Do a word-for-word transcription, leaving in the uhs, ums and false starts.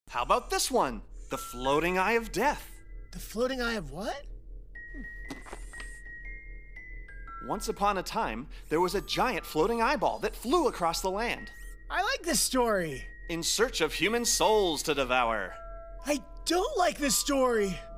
How about this one? The floating eye of death. The floating eye of what? Once upon a time, there was a giant floating eyeball that flew across the land, I like this story. in search of human souls to devour. I don't like this story.